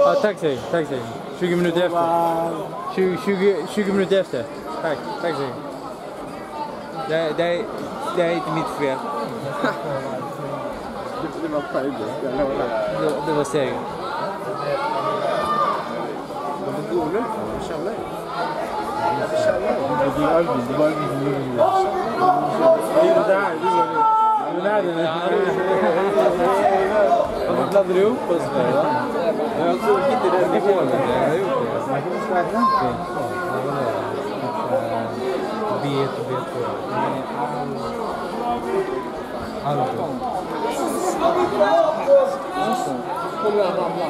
Ja, taxi. 20 minuter efter. 20 minuter efter. Tack så mycket. Det är inte mitt fel. Det var själv. Det var seger. Det går väl? Känner dig? Varför blandar du ihop oss med det? Jag såg inte den nivån. Jag har gjort det. Man kan inte ställa någonting. B1 och B2. Allt. Håller jag ramla.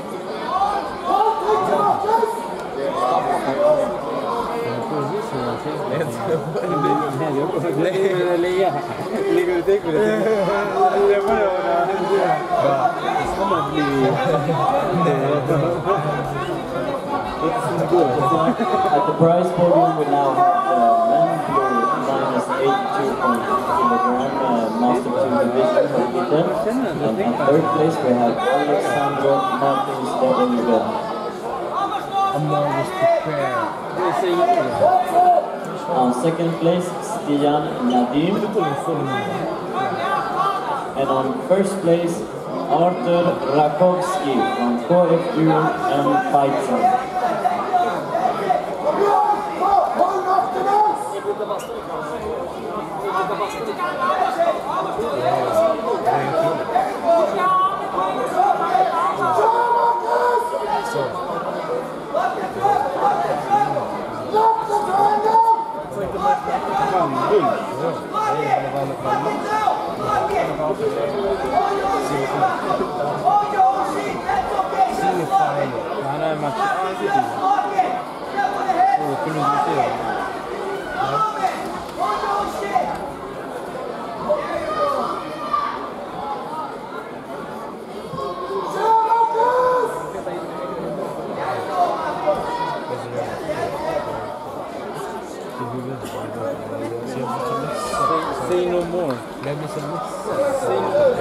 Ligger du tänker på det? Det var At the prize podium, we now have men minus 82 kilogram, master 2 division completed. And at third place, we have Alexandro Martins de Amorous prepare. On second place, Stian Nadim. And on first place, Artur Rakowski from KFU and Fightzone. Han är match. Say no more. Let me say no more.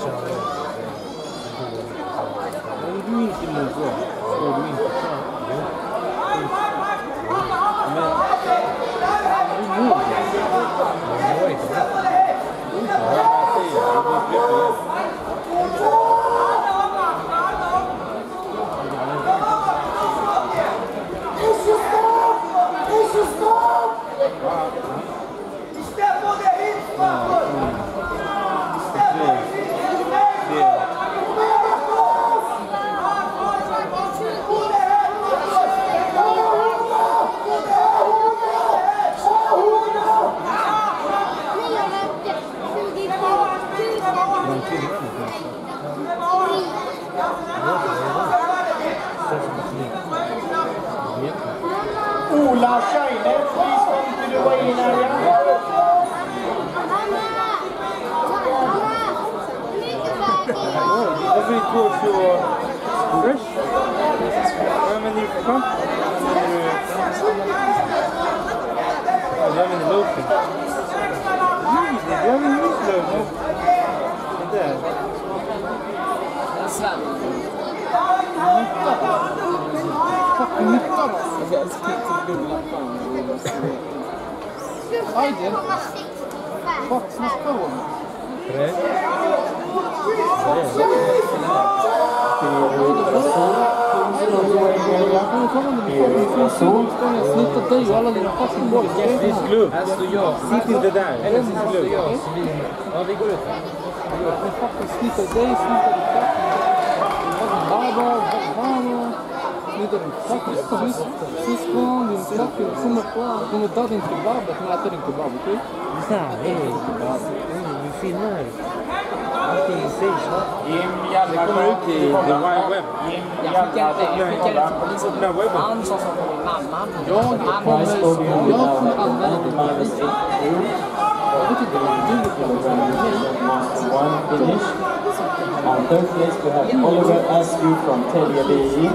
Du inte något. Och du inte klar. Ola Scheiner, please come to the weigh-in area. Every course you are fresh. How many you come? Du använder lotion. Du använder lotion. Det där. Sven. Nyttar oss. Jag älskar inte dubbla fan. Ajde. Boxen står. Snittar dig och alla dina fucking boys. This glue. Sitt inte där. Eller this glue. Ja, vi går ut. Men fucking snittar dig, snittar dig fucking baba. Snittar dig fucking syskon, din fucking kommer döda din kebab, kommer äta din kebab, okej? Nej, vi filmar. Allting sägs. Det kommer ut i the wide web. Jag skickar det till polisen. Han sa som mamma. Jag kommer använda det på polisen. Jag vet inte vad du one finish. On third place, we have Oliver Askew from Telge.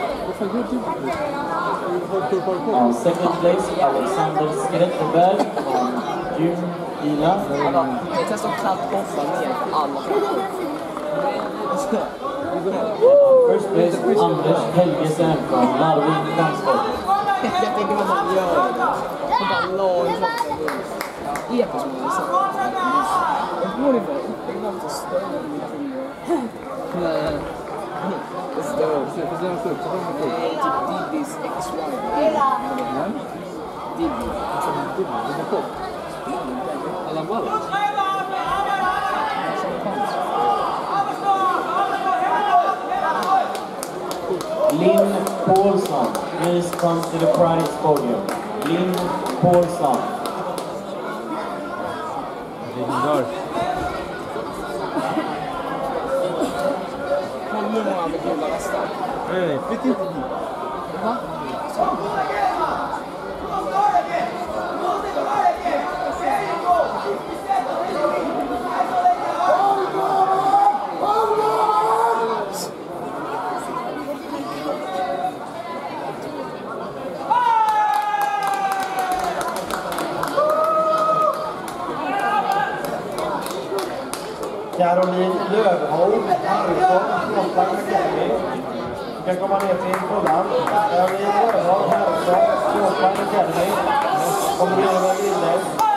On second place, Alexander Skretterberg from Jumila. Jag testar kallt koffa ner för alla. First place, Anders Helgesen from Larvik Transport. Jag tänker vad man gör. Man bara la en sak. Epos med det. Jag går inte för det var inte större. Nej. Det står. Så det är sjukt. Nej, typ Dibis XY. Dibi. Det är kort. Alla mallar. Linn Paulsson, please come to the prize podium. Linn Paulsson. Legendar. Hur många har vi gula västar? Nej, flytt inte dit. Va? Caroline Lövholm, Harrison, Frontline Academy. Du kan komma ner till Fullan. Caroline Lövholm, Harrison, Frontline Academy. Kommer du göra med Lille?